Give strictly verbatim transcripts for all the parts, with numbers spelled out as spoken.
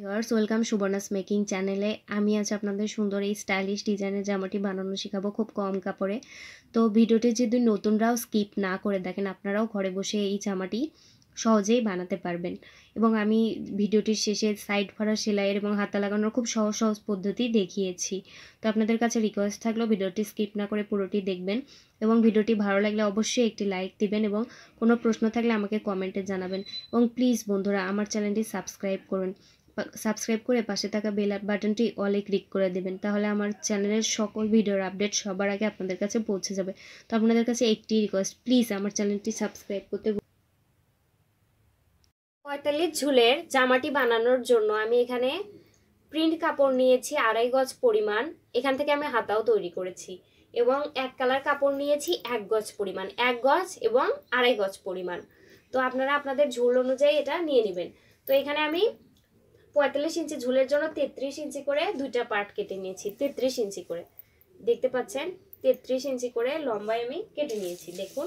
Viewers welcome Subarna's making চ্যানেলে। আমি আজ আপনাদের সুন্দর এই স্টাইলিশ ডিজাইনের জামাটি বানানো শেখাবো খুব কম কাপড়ে। তো ভিডিওটি যদি নতুনরাও স্কিপ না করে দেখেন, আপনারাও ঘরে বসে এই জামাটি সহজেই বানাতে পারবেন। এবং আমি ভিডিওটির শেষে সাইড ফাড়া সেলাইয়ের এবং হাতা লাগানোর খুব সহজ সহজ পদ্ধতি দেখিয়েছি। তো আপনাদের কাছে রিকোয়েস্ট থাকলো ভিডিওটি স্কিপ না করে পুরোটি দেখবেন এবং ভিডিওটি ভালো লাগলে অবশ্যই একটি লাইক দিবেন এবং কোনো প্রশ্ন থাকলে আমাকে কমেন্টে জানাবেন। এবং প্লিজ বন্ধুরা আমার চ্যানেলটি সাবস্ক্রাইব করুন, সাবস্ক্রাইব করে পাশে থাকা বেল বাটনটি অলে ক্লিক করে দেবেন, তাহলে আমার চ্যানেলের সকল ভিডিওর আপডেট সবার আগে আপনাদের কাছে পৌঁছে যাবে। তো আপনাদের কাছে একটি রিকোয়েস্ট, প্লিজ আমার চ্যানেলটি সাবস্ক্রাইব করতে। পঁয়তাল্লিশ ঝুলের জামাটি বানানোর জন্য আমি এখানে প্রিন্ট কাপড় নিয়েছি আড়াই গজ পরিমাণ। এখান থেকে আমি হাতাও তৈরি করেছি এবং এক কালার কাপড় নিয়েছি এক গজ পরিমাণ, এক গজ এবং আড়াই গজ পরিমাণ। তো আপনারা আপনাদের ঝুল অনুযায়ী এটা নিয়ে নেবেন। তো এখানে আমি পঁয়তাল্লিশ ইঞ্চি ঝুলের জন্য তেত্রিশ ইঞ্চি করে দুইটা পার্ট কেটে নিয়েছি। তেত্রিশ ইঞ্চি করে দেখতে পাচ্ছেন, তেত্রিশ ইঞ্চি করে লম্বায় আমি কেটে নিয়েছি। দেখুন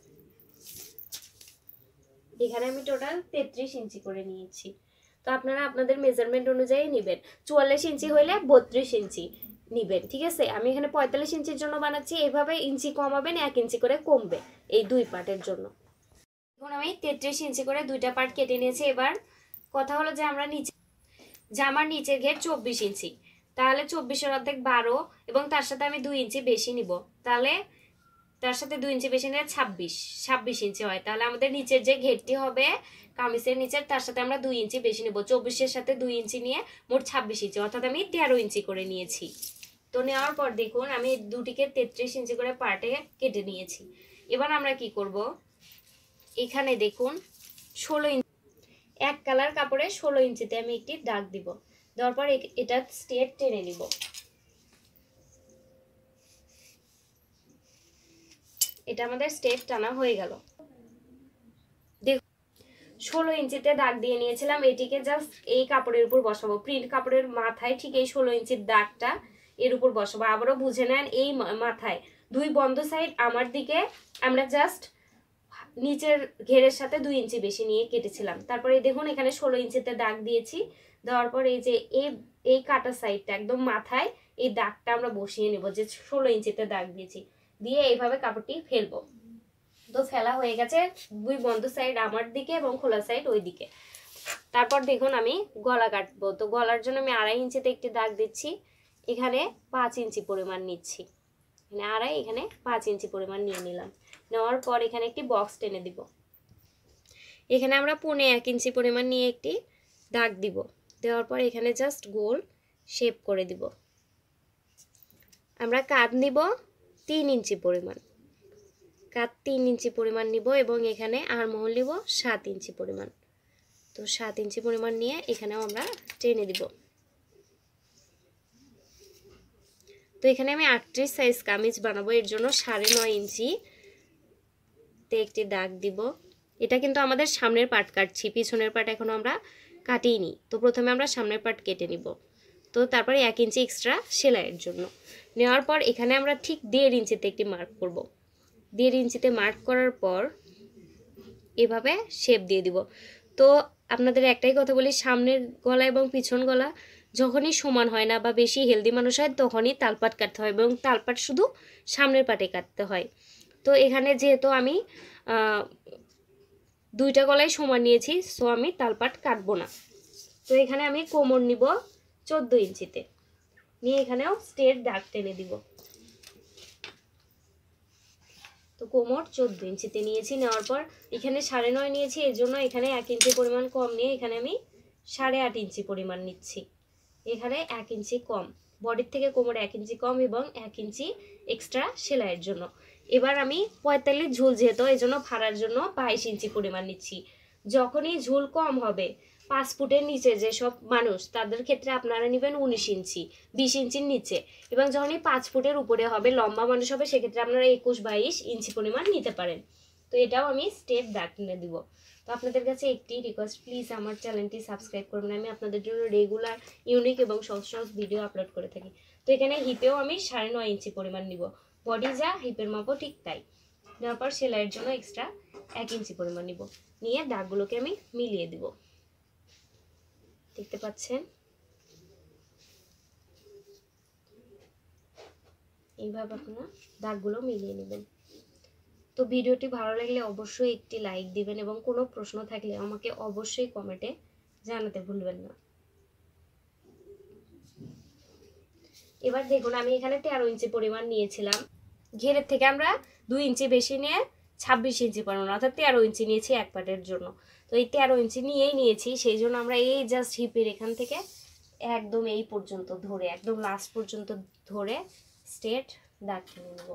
এখানে আমি টোটাল তেত্রিশ ইঞ্চি করে নিয়েছি। তো আপনারা আপনাদের মেজারমেন্ট অনুযায়ী নেবেন। চুয়াল্লিশ ইঞ্চি হইলে বত্রিশ ইঞ্চি নেবেন, ঠিক আছে। আমি এখানে পঁয়তাল্লিশ ইঞ্চির জন্য বানাচ্ছি, এইভাবে ইঞ্চি কমাবেন, এক ইঞ্চি করে কমবে এই দুই পার্টের জন্য। এখন আমি তেত্রিশ ইঞ্চি করে দুইটা পার্ট কেটে নিয়েছি। এবার কথা হলো যে আমরা নিচে জামার নিচের ঘের চব্বিশ ইঞ্চি, তাহলে চব্বিশের অর্ধেক বারো এবং তার সাথে আমি দুই ইঞ্চি বেশি নিব, তাহলে তার সাথে দুই ইঞ্চি বেশি নিলে ছাব্বিশ ছাব্বিশ ইঞ্চি হয়। তাহলে আমাদের নিচের যে ঘেরটি হবে কামিজের নিচের, তার সাথে আমরা দুই ইঞ্চি বেশি নেব। চব্বিশের সাথে দুই ইঞ্চি নিয়ে মোট ছাব্বিশ ইঞ্চি, অর্থাৎ আমি তেরো ইঞ্চি করে নিয়েছি। তো নেওয়ার পর দেখুন আমি দুটিকে তেত্রিশ ইঞ্চি করে পার্টে কেটে নিয়েছি। এবার আমরা কি করব, এখানে দেখুন ষোলো ইঞ্চি এক কালার কাপড়ে ষোলো ইঞ্চিতে আমি একটি দাগ দিব। দেওয়ার পর এটা স্ট্রেট টেনে নিব। এটা আমাদের স্ট্রেট টানা হয়ে গেল। দেখুন ষোলো ইঞ্চিতে দাগ দিয়ে নিয়েছিলাম, এটিকে জাস্ট এই কাপড়ের উপর বসাবো। প্রিন্ট কাপড়ের মাথায় ঠিক এই ষোলো ইঞ্চির দাগটা এর উপর বসাবো। আবারও বুঝে নেন, এই মাথায় দুই বন্ধ সাইড আমার দিকে আমরা জাস্ট নিচের ঘেরের সাথে দুই ইঞ্চি বেশি নিয়ে কেটেছিলাম। তারপরে দেখুন এখানে ষোলো ইঞ্চিতে দাগ দিয়েছি। দেওয়ার পর এই যে এই এই কাটা সাইডটা একদম মাথায় এই দাগটা আমরা বসিয়ে নেব, যে ষোলো ইঞ্চিতে দাগ দিয়েছি। দিয়ে এইভাবে কাপড়টি ফেলবো। তো ফেলা হয়ে গেছে, দুই বন্ধ সাইড আমার দিকে এবং খোলা সাইড ওই দিকে। তারপর দেখুন আমি গলা কাটবো। তো গলার জন্য আমি আড়াই ইঞ্চিতে একটি দাগ দিচ্ছি, এখানে পাঁচ ইঞ্চি পরিমাণ নিচ্ছি। এখানে আড়াই, এখানে পাঁচ ইঞ্চি পরিমাণ নিয়ে নিলাম। নেওয়ার পর এখানে একটি বক্স টেনে দিব। এখানে আমরা পৌনে এক ইঞ্চি পরিমাণ নিয়ে একটি দাগ দিব। দেওয়ার পর এখানে জাস্ট গোল শেপ করে দিব। আমরা কাঁধ নিব তিন ইঞ্চি পরিমাণ, কাঁধ তিন ইঞ্চি পরিমাণ নিব এবং এখানে আরমহল নিব সাত ইঞ্চি পরিমাণ। তো সাত ইঞ্চি পরিমাণ নিয়ে এখানেও আমরা টেনে দিব। তো এখানে আমি আটত্রিশ সাইজ কামিজ বানাবো, এর জন্য সাড়ে নয় ইঞ্চি তে একটি দাগ দিব। এটা কিন্তু আমাদের সামনের পার্ট কাটছি, পিছনের পার্ট এখনো আমরা কাটিনি। তো প্রথমে আমরা সামনের পার্ট কেটে নিব। তো তারপরে এক ইঞ্চি এক্সট্রা সেলাইয়ের জন্য নেওয়ার পর এখানে আমরা ঠিক দেড় ইঞ্চিতে একটি মার্ক করব। দেড় ইঞ্চিতে মার্ক করার পর এভাবে শেপ দিয়ে দিব। তো আপনাদের একটাই কথা বলি, সামনের গলা এবং পিছন গলা যখনই সমান হয় না বা বেশি হেলদি মানুষ হয় তখনই তালপাট কাটতে হয় এবং তালপাট শুধু সামনের পাটে কাটতে হয়। তো এখানে যেহেতু আমি দুইটা গলায় সমান নিয়েছি, সো আমি তালপাট কাটবো না। তো এখানে আমি কোমর নিব চোদ্দো ইঞ্চিতে, নিয়ে এখানেও স্ট্রেট দাগ টেনে দিব। তো কোমর চোদ্দো ইঞ্চিতে নিয়েছি। নেওয়ার পর এখানে সাড়ে নয় নিয়েছি, এর জন্য এখানে এক ইঞ্চি পরিমাণ কম নিয়ে এখানে আমি সাড়ে আট ইঞ্চি পরিমাণ নিচ্ছি। এখানে এক ইঞ্চি কম, বডির থেকে কোমর এক ইঞ্চি কম এবং এক ইঞ্চি এক্সট্রা সেলাইয়ের জন্য। এবার আমি পঁয়তাল্লিশ ঝুল যেহেতু, এই জন্য ফাড়ার জন্য বাইশ ইঞ্চি পরিমাণ নিচ্ছি। যখনই ঝুল কম হবে পাঁচ ফুটের নিচে যেসব মানুষ, তাদের ক্ষেত্রে আপনারা নেবেন উনিশ ইঞ্চি, বিশ ইঞ্চির নিচে। এবং যখনই পাঁচ ফুটের উপরে হবে, লম্বা মানুষ হবে, সেক্ষেত্রে আপনারা একুশ বাইশ ইঞ্চি পরিমাণ নিতে পারেন। তো এটাও আমি স্টেপ দাগ টেনে দিব। তো আপনাদের কাছে একটি রিকোয়েস্ট, প্লিজ আমার চ্যানেলটি সাবস্ক্রাইব করবেন। আমি আপনাদের জন্য রেগুলার ইউনিক এবং সহজ সহজ ভিডিও আপলোড করে থাকি। তো এখানে হিপেও আমি সাড়ে নয় ইঞ্চি পরিমাণ নিব, বডি যা হিপের মাপও ঠিক তাই। দেওয়ার পর সেলাইয়ের জন্য এক্সট্রা এক ইঞ্চি পরিমাণ নিব, নিয়ে দাগগুলোকে আমি মিলিয়ে দিব। দেখতে পাচ্ছেন এইভাবে আপনারা দাগগুলো মিলিয়ে নেবেন। তো ভিডিওটি ভালো লাগলে অবশ্যই একটি লাইক দিবেন এবং কোনো প্রশ্ন থাকলে আমাকে অবশ্যই কমেন্টে জানাতে ভুলবেন না। এবার দেখুন আমি এখানে তেরো ইঞ্চি পরিমাণ নিয়েছিলাম, ঘেরের থেকে আমরা দুই ইঞ্চি বেশি নিয়ে ছাব্বিশ ইঞ্চি পরিমাণ অর্থাৎ তেরো ইঞ্চি নিয়েছি এক পাটের জন্য। তো এই তেরো ইঞ্চি নিয়েই নিয়েছি, সেই জন্য আমরা এই জাস্ট হিপের এখান থেকে একদম এই পর্যন্ত ধরে একদম লাস্ট পর্যন্ত ধরে স্ট্রেট দাগ টেনে নেব।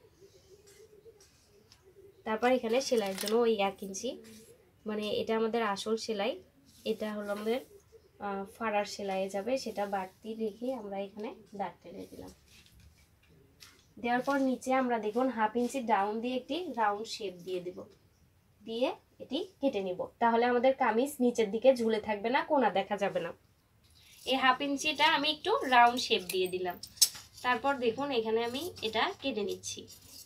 তারপর এখানে সেলাইয়ের জন্য ওই এক ইঞ্চি, মানে এটা আমাদের আসল সেলাই, এটা হলো আমাদের ফাড়ার সেলাইয়ে যাবে, সেটা বাড়তি রেখে আমরা এখানে দাগ টেনে দিলাম। দেওয়ার পর নিচে আমরা দেখুন হাফ ইঞ্চি ডাউন দিয়ে একটি রাউন্ড শেপ দিয়ে দেব, দিয়ে এটি কেটে নিব। তাহলে আমাদের কামিজ নিচের দিকে ঝুলে থাকবে না, কোনা দেখা যাবে না। এই হাফ ইঞ্চিটা আমি একটু রাউন্ড শেপ দিয়ে দিলাম। তারপর দেখুন এখানে আমি এটা কেটে নিচ্ছি।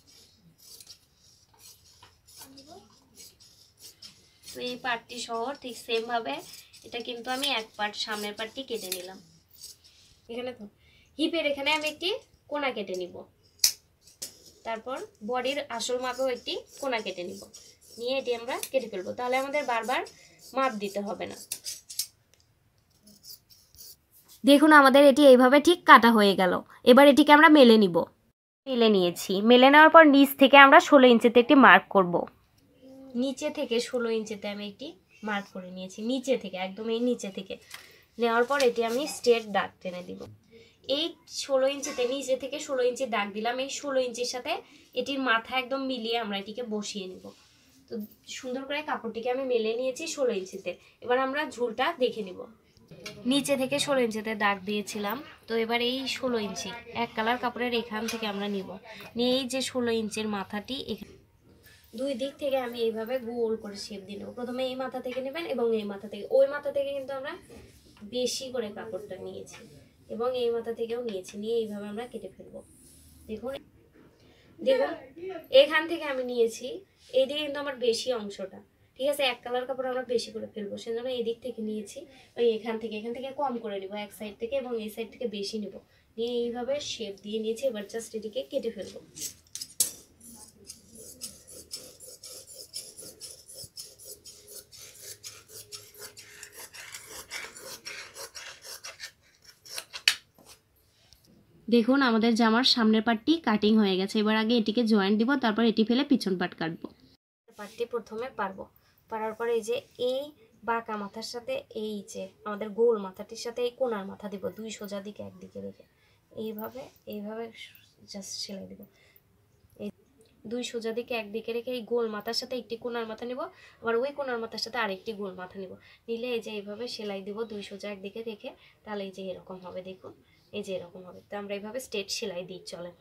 তো এই পার্টটি সহ ঠিক সেম ভাবে এটা কিন্তু আমি এক পার্ট সামনের পার্টটি কেটে নিলাম। এখানে তো হিপের এখানে আমি একটি কোনা কেটে নিব, তারপর বডির আসল মাপেও একটি কোনা কেটে নিব, নিয়ে এটি আমরা কেটে ফেলবো। তাহলে আমাদের বারবার মাপ দিতে হবে না। দেখুন আমাদের এটি এইভাবে ঠিক কাটা হয়ে গেল। এবার এটিকে আমরা মেলে নিব। মেলে নিয়েছি, মেলে নেওয়ার পর নিচ থেকে আমরা ষোলো ইঞ্চিতে একটি মার্ক করব। নিচে থেকে ষোলো ইঞ্চিতে আমি একটি মার্ক করে নিয়েছি, নিচে থেকে একদম এই নিচে থেকে নেওয়ার পর এটি আমি স্ট্রেট দাগ টেনে দিব। এই ষোলো ইঞ্চিতে নিচে থেকে ষোলো ইঞ্চি দাগ দিলাম, এই ষোলো ইঞ্চির সাথে এটির মাথা একদম মিলিয়ে আমরা এটিকে বসিয়ে নিব। তো সুন্দর করে কাপড়টিকে আমি মেলে নিয়েছি ষোলো ইঞ্চিতে। এবার আমরা ঝুলটা দেখে নিব। নিচে থেকে ষোলো ইঞ্চিতে দাগ দিয়েছিলাম, তো এবার এই ষোলো ইঞ্চি এক কালার কাপড়ের এখান থেকে আমরা নিব, নিয়ে এই যে ষোলো ইঞ্চির মাথাটি এখানে দুই দিক থেকে আমি এইভাবে গোল করে শেপ দিয়ে নেব। প্রথমে এই মাথা থেকে নেবেন এবং এই মাথা থেকে, ওই মাথা থেকে কিন্তু আমরা বেশি করে কাপড়টা নিয়েছি এবং এই মাথা থেকেও নিয়েছি, নিয়ে এইভাবে আমরা কেটে ফেলবো। দেখুন দেখুন এখান থেকে আমি নিয়েছি, এইদিকে কিন্তু আমার বেশি অংশটা, ঠিক আছে, এক কালার কাপড় আমরা বেশি করে ফেলবো, সেজন্য এই দিক থেকে নিয়েছি, ওই এখান থেকে এখান থেকে কম করে নিব এক সাইড থেকে এবং এই সাইড থেকে বেশি নিব, নিয়ে এইভাবে শেপ দিয়ে নিয়েছি। এবার জাস্ট এটিকে কেটে ফেলবো। দেখুন আমাদের জামার সামনের পার্টটি কাটিং হয়ে গেছে। এবার আগে এটিকে জয়েন্ট দিব, তারপর এটি ফেলে পিছন পার্ট কাটবো। পার্টটি প্রথমে পারবো, পারার পরে এই যে এই বাঁকা মাথার সাথে এই যে আমাদের গোল মাথাটির সাথে এই কোনার মাথা দিব, দুই সোজা দিকে একদিকে রেখে এইভাবে এইভাবে জাস্ট সেলাই দিব। এই দুই সোজা দিকে একদিকে রেখে এই গোল মাথার সাথে একটি কোনার মাথা নিব, আবার ওই কোনার মাথার সাথে আরেকটি গোল মাথা নিব, নিলে এই যে এইভাবে সেলাই দিব দুই সোজা একদিকে রেখে। তাহলে এই যে এরকম হবে, দেখুন এই যে এরকম হবে। তো আমরা এইভাবে স্ট্রেট সেলাই দিই, চলেন।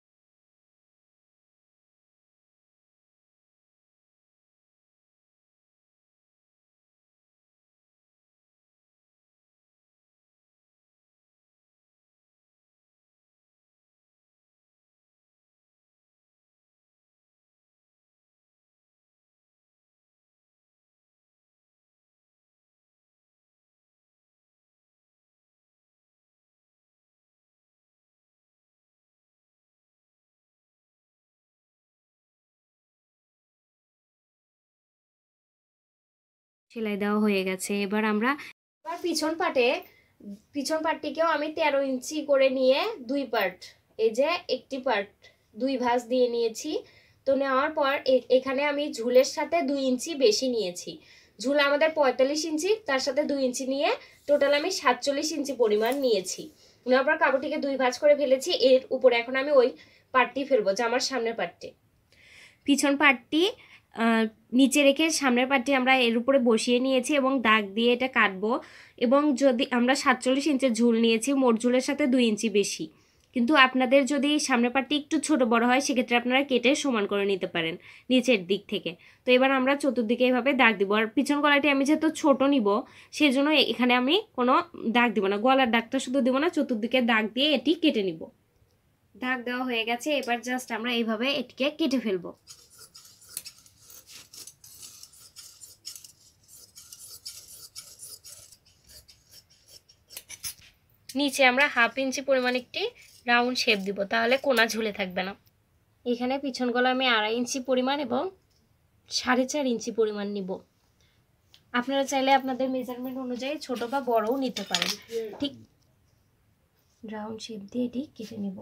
সেলাই দেওয়া হয়ে গেছে। এবার আমরা এবার পিছন পাটে পিছন পাটটিকেও আমি তেরো ইঞ্চি করে নিয়ে দুই পার্ট, এই যে একটি পার্ট দুই ভাঁজ দিয়ে নিয়েছি। তো নেওয়ার পর এখানে আমি ঝুলের সাথে দুই ইঞ্চি বেশি নিয়েছি, ঝুল আমাদের পঁয়তাল্লিশ ইঞ্চি, তার সাথে দুই ইঞ্চি নিয়ে টোটাল আমি সাতচল্লিশ ইঞ্চি পরিমাণ নিয়েছি। নেওয়ার পর কাপড়টিকে দুই ভাঁজ করে ফেলেছি। এর উপরে এখন আমি ওই পাটটি ফেলবো, জামার সামনের পাটটি, পিছন পাটটি নিচে রেখে সামনের পাটটি আমরা এর উপরে বসিয়ে নিয়েছি এবং দাগ দিয়ে এটা কাটবো। এবং যদি আমরা সাতচল্লিশ ইঞ্চের ঝুল নিয়েছি, মোট ঝুলের সাথে দুই ইঞ্চি বেশি, কিন্তু আপনাদের যদি সামনের পাটটি একটু ছোট বড় হয় সেক্ষেত্রে আপনারা কেটে সমান করে নিতে পারেন নিচের দিক থেকে। তো এবার আমরা চতুর্দিকে এইভাবে দাগ দিব। আর পিছন গলাটি আমি যেহেতু ছোট নিব সেই জন্য এখানে আমি কোনো দাগ দিব না, গলার দাগটা শুধু দিব না, চতুর্দিকে দাগ দিয়ে এটি কেটে নিব। দাগ দেওয়া হয়ে গেছে, এবার জাস্ট আমরা এইভাবে এটিকে কেটে ফেলবো। নিচে আমরা হাফ ইঞ্চি পরিমাণ একটি রাউন্ড শেপ দিব, তাহলে কোনা ঝুলে থাকবে না। এখানে পিছন গলা আমি আড়াই ইঞ্চি পরিমাণ এবং সাড়ে চার ইঞ্চি পরিমাণ নিব। আপনারা চাইলে আপনাদের মেজারমেন্ট অনুযায়ী ছোট বা বড়ও নিতে পারেন। ঠিক রাউন্ড শেপ দিয়ে এটি কেটে নিব।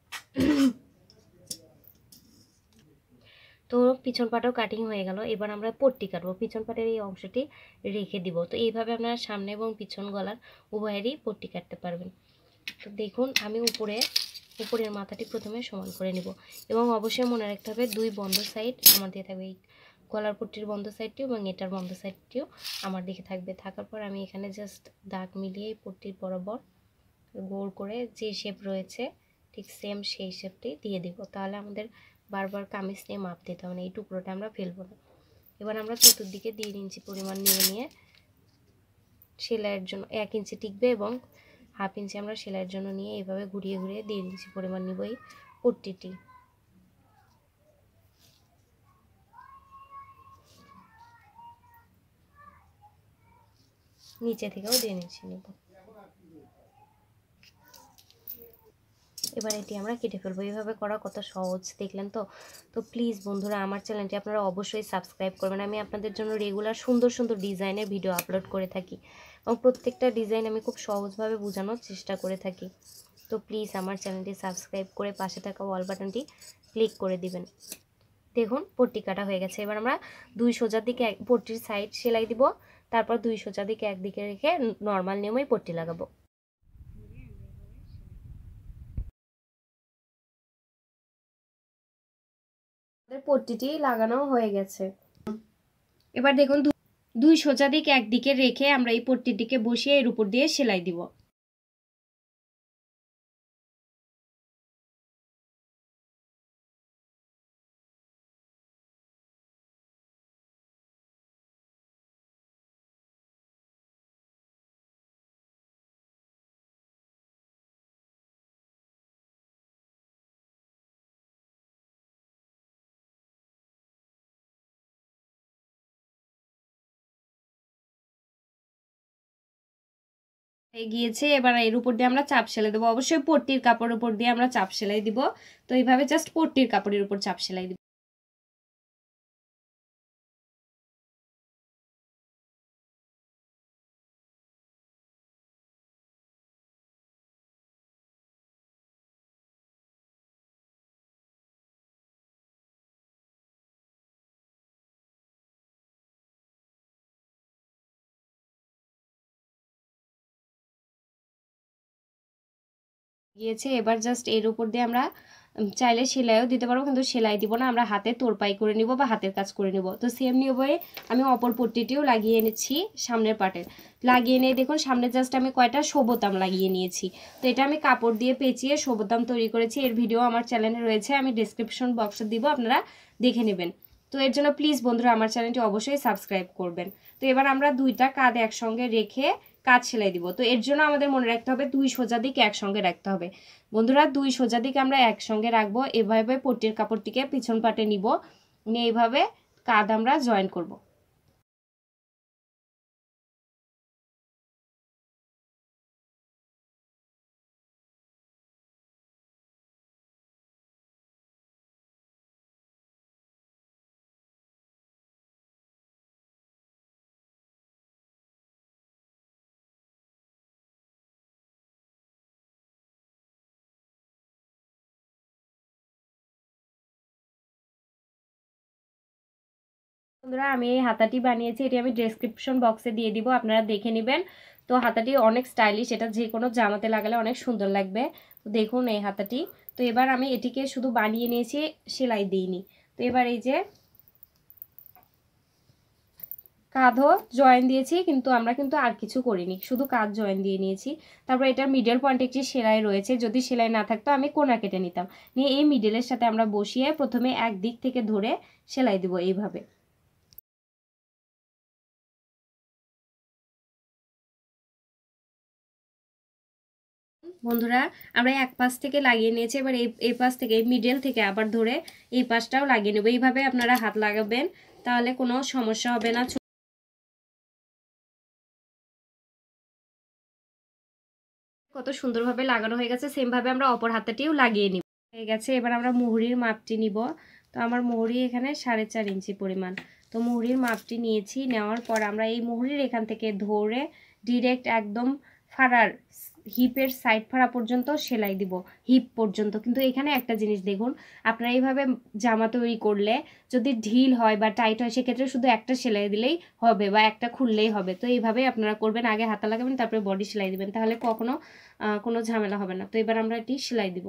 তো পিছন পাটাও কাটিং হয়ে গেল। এবার আমরা পট্টি কাটবো। পিছন পাটের এই অংশটি রেখে দিব। তো এইভাবে আপনারা সামনে এবং পিছন গলার উভয়েরই পট্টি কাটতে পারবেন। তো দেখুন আমি উপরে উপরের মাথাটি প্রথমে সমান করে নিব এবং অবশ্যই মনে রাখতে হবে দুই বন্ধ সাইড আমার দিয়ে থাকবে, এই গলার পট্টির বন্ধ সাইডটিও এবং এটার বন্ধ সাইডটিও আমার দিকে থাকবে। থাকার পর আমি এখানে জাস্ট দাগ মিলিয়ে পট্টির বরাবর গোল করে যে শেপ রয়েছে ঠিক সেম সেই শেপটি দিয়ে দিব। তাহলে আমাদের বারবার কামিজ নিয়ে মাপ দিতে হবে না, এই টুকরোটা আমরা ফেলবো না। এবার আমরা চতুর্দিকে দেড় ইঞ্চি পরিমাণ নিয়ে নিয়ে সেলাইয়ের জন্য এক ইঞ্চি টিকবে এবং হাফ ইঞ্চি আমরা সেলাইয়ের জন্য নিয়ে এইভাবে ঘুরিয়ে ঘুরিয়ে দেড় ইঞ্চি পরিমাণ নিব এই পট্টিটি। নিচে থেকেও দেড় ইঞ্চি নিব। এবার এটি আমরা কেটে ফেলবো। এইভাবে করা কত সহজ দেখলেন তো। তো প্লিজ বন্ধুরা আমার চ্যানেলটি আপনারা অবশ্যই সাবস্ক্রাইব করবেন। আমি আপনাদের জন্য রেগুলার সুন্দর সুন্দর ডিজাইনের ভিডিও আপলোড করে থাকি এবং প্রত্যেকটা ডিজাইন আমি খুব সহজভাবে বোঝানোর চেষ্টা করে থাকি। তো প্লিজ আমার চ্যানেলটি সাবস্ক্রাইব করে পাশে থাকা অল বাটনটি ক্লিক করে দিবেন। দেখুন পট্টি কাটা হয়ে গেছে। এবার আমরা দুই সোজার দিকে পট্টির সাইড সেলাই দিব, তারপর দুই সোজার দিকে একদিকে রেখে নর্মাল নিয়মেই পট্টি লাগাবো। পট্টিটি লাগানো হয়ে গেছে। এবার দেখুন দুই সোজা দিক একদিকে রেখে আমরা এই পট্টিটিকে বসিয়ে এর উপর দিয়ে সেলাই দিব। হয়ে গিয়েছে। এবার এর উপর দিয়ে আমরা চাপ সেলাই দেবো। অবশ্যই পট্টির কাপড়ের উপর দিয়ে আমরা চাপ সেলাই দিব। তো এইভাবে জাস্ট পট্টির কাপড়ের উপর চাপ সেলাই দিব। গিয়েছে। এবার জাস্ট এর উপর দিয়ে আমরা চাইলে সেলাইও দিতে পারবো, কিন্তু সেলাই দিব না, আমরা হাতে তোরপাই করে নিব বা হাতের কাজ করে নিব। তো সেম নিয়মে আমি অপর পট্টিটিও লাগিয়ে এনেছি সামনের পাটের। লাগিয়ে নিয়ে দেখুন সামনে জাস্ট আমি কয়টা শোবোতাম লাগিয়ে নিয়েছি। তো এটা আমি কাপড় দিয়ে পেঁচিয়ে শোবোতাম তৈরি করেছি। এর ভিডিও আমার চ্যানেলে রয়েছে, আমি ডেসক্রিপশন বক্সে দিব, আপনারা দেখে নেবেন। তো এর জন্য প্লিজ বন্ধুরা আমার চ্যানেলটি অবশ্যই সাবস্ক্রাইব করবেন। তো এবার আমরা দুইটা কাঁধ একসঙ্গে রেখে কাজ সেলাই দিব। তো এর জন্য আমাদের মনে রাখতে হবে দুই সোজা দিক একসঙ্গে রাখতে হবে। বন্ধুরা দুই সোজা দিক আমরা একসঙ্গে রাখবো। এভাবে পট্টির কাপড়টিকে পিছন পাটে নিব, নিয়ে এইভাবে কাঁধ আমরা জয়েন করব। বন্ধুরা আমি এই হাতাটি বানিয়েছি, এটি আমি ডেসক্রিপশন বক্সে দিয়ে দিব, আপনারা দেখে নেবেন। তো হাতাটি অনেক স্টাইলিশ, এটা যে কোনো জামাতে লাগালে অনেক সুন্দর লাগবে। তো দেখুন এই হাতাটি। তো এবার আমি এটিকে শুধু বানিয়ে নিয়েছি, সেলাই দিইনি। তো এবার এই যে কাঁধও জয়েন দিয়েছি, কিন্তু আমরা কিন্তু আর কিছু করিনি, শুধু কাঁধ জয়েন দিয়ে নিয়েছি। তারপর এটার মিডল পয়েন্টে একটি সেলাই রয়েছে, যদি সেলাই না থাকতো আমি কোনা কেটে নিতাম, নিয়ে এই মিডলের সাথে আমরা বসিয়ে প্রথমে এক দিক থেকে ধরে সেলাই দিব এইভাবে। বন্ধুরা আমরা এক পাশ থেকে লাগিয়ে নিয়েছি, এবার এই এই পাশ থেকে এই মিডল থেকে আবার ধরে এই পাশটাও লাগিয়ে নেব। এইভাবে আপনারা হাত লাগাবেন, তাহলে কোনো সমস্যা হবে না। কত সুন্দরভাবে লাগানো হয়ে গেছে। সেম ভাবে আমরা অপর হাতাটিও লাগিয়ে নিব। হয়ে গেছে। এবার আমরা মুহুরির মাপটি নিব। তো আমার মুহুরি এখানে সাড়ে চার ইঞ্চি পরিমাণ। তো মুহুরির মাপটি নিয়েছি। নেওয়ার পর আমরা এই মুহুরির এখান থেকে ধরে ডিরেক্ট একদম ফাড়ার হিপের সাইড ফাড়া পর্যন্ত সেলাই দিব, হিপ পর্যন্ত। কিন্তু এখানে একটা জিনিস দেখুন, আপনারা এইভাবে জামা তৈরি করলে যদি ঢিল হয় বা টাইট হয় সেক্ষেত্রে শুধু একটা সেলাই দিলেই হবে বা একটা খুললেই হবে। তো এইভাবেই আপনারা করবেন, আগে হাতা লাগাবেন তারপরে বডি সেলাই দিবেন, তাহলে কখনো কোনো ঝামেলা হবে না। তো এবার আমরা এটি সেলাই দিব।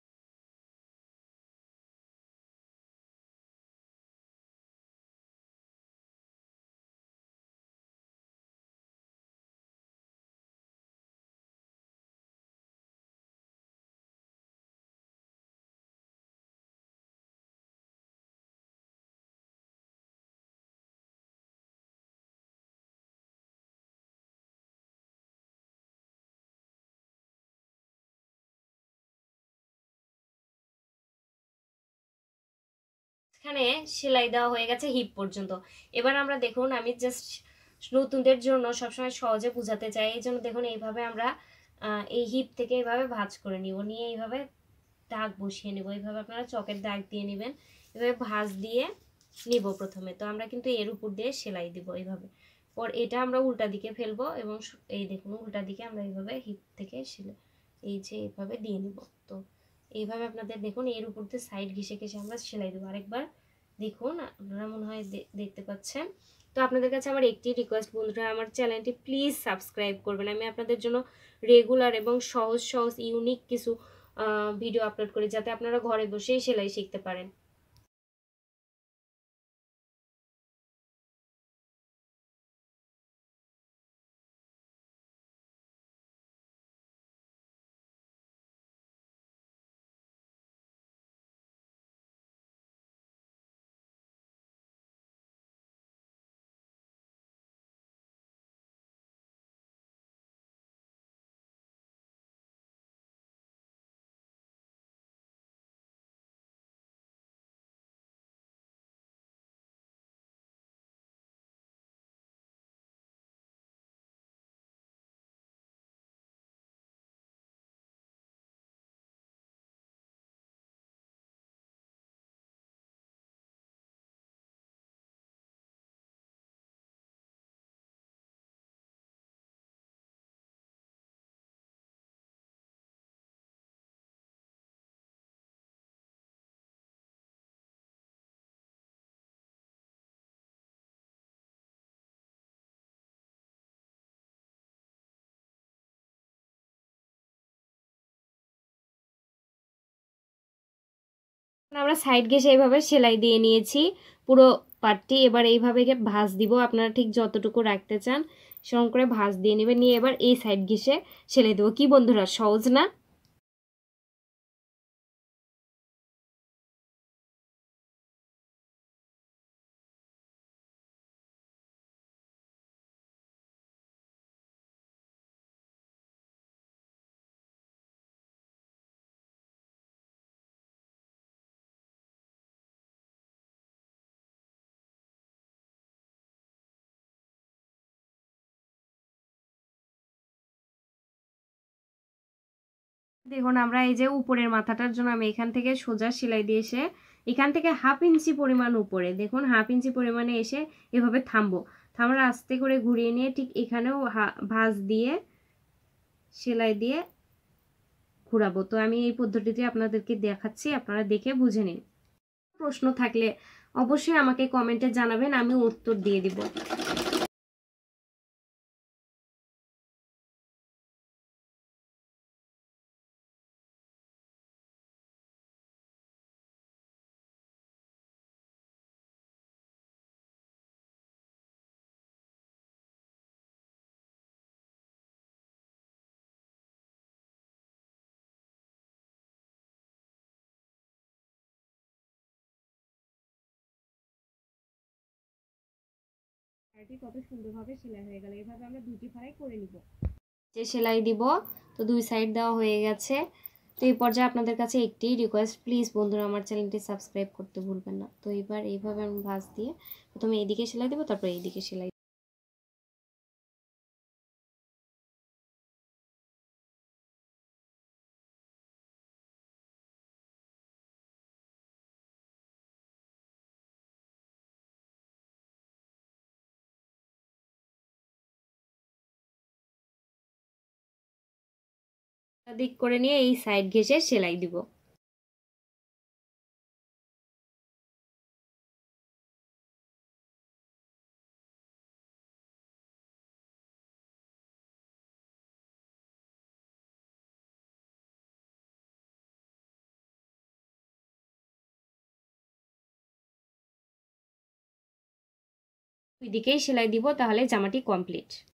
এখানে সেলাই দেওয়া হয়ে গেছে হিপ পর্যন্ত। এবার আমরা দেখুন, আমি জাস্ট নতুনদের জন্য সবসময় সহজে বোঝাতে চাই, এই জন্য দেখুন এইভাবে আমরা এই হিপ থেকে এইভাবে ভাঁজ করে নিব, নিয়ে এইভাবে দাগ বসিয়ে নিব। এইভাবে আপনারা চকের দাগ দিয়ে নেবেন, এভাবে ভাঁজ দিয়ে নিব প্রথমে। তো আমরা কিন্তু এর উপর দিয়ে সেলাই দিব এইভাবে। পর এটা আমরা উল্টা দিকে ফেলবো এবং এই দেখুন উল্টা দিকে আমরা এইভাবে হিপ থেকে সেলাই এই যে এইভাবে দিয়ে নিব। তো এইভাবে আপনাদের দেখুন এর উপর দিয়ে সাইড ঘেঁষে ঘেঁষে আমরা সেলাই দেবো। আরেকবার দেখুন, আপনারা মনে হয় দেখতে পাচ্ছেন। তো আপনাদের কাছে আমার একটি রিকোয়েস্ট বন্ধুরা, আমার চ্যানেলটি প্লিজ সাবস্ক্রাইব করবেন। আমি আপনাদের জন্য রেগুলার এবং সহজ সহজ ইউনিক কিছু ভিডিও আপলোড করি, যাতে আপনারা ঘরে বসেই সেলাই শিখতে পারেন। আমরা সাইড ঘেঁষে এইভাবে সেলাই দিয়ে নিয়েছি পুরো পাটটি। এবার এইভাবে ভাঁজ দিব, আপনারা ঠিক যতটুকু রাখতে চান সেরকম করে ভাঁজ দিয়ে নেবেন, নিয়ে এবার এই সাইড ঘেঁষে সেলাই দেবো। কি বন্ধুরা, সহজ না? দেখুন আমরা এই যে উপরের মাথাটার জন্য আমি এখান থেকে সোজা সেলাই দিয়ে এসে এখান থেকে হাফ ইঞ্চি পরিমাণ উপরে, দেখুন হাফ ইঞ্চি পরিমাণে এসে এভাবে থামবো। থামার আস্তে করে ঘুরিয়ে নিয়ে ঠিক এখানেও ভাঁজ দিয়ে সেলাই দিয়ে ঘুরাবো। তো আমি এই পদ্ধতিতে আপনাদেরকে দেখাচ্ছি, আপনারা দেখে বুঝে নিন। প্রশ্ন থাকলে অবশ্যই আমাকে কমেন্টে জানাবেন, আমি উত্তর দিয়ে দিব। কত সুন্দরভাবে সেলাই হয়ে গেল। এভাবে আমরা দুটি ফাড়াই করে নিব, যে সেলাই দিব। তো দুই সাইড দেওয়া হয়ে গেছে। তো এই পর্যায়ে আপনাদের কাছে একটি রিকোয়েস্ট, প্লিজ বন্ধুরা আমার চ্যানেলটি সাবস্ক্রাইব করতে ভুলবেন না। তো এবার এইভাবে আমি ভাঁজ দিয়ে প্রথমে এইদিকে সেলাই দেবো, তারপর এইদিকে সেলাই দিক করে নিয়ে এই সাইড ঘেঁষে সেলাই দিব। দুই দিকেই সেলাই দিব, তাহলে জামাটি কমপ্লিট।